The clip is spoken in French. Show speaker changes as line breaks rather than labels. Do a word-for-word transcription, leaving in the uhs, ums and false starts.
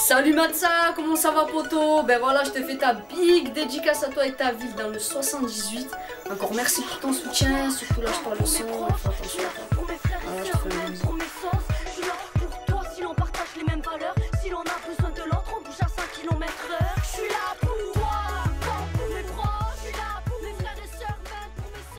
Salut Matza, comment ça va poto? Ben voilà, je te fais ta big dédicace à toi et ta ville dans le soixante-dix-huit. Encore merci pour ton soutien, surtout lâche pas le son, fais attention.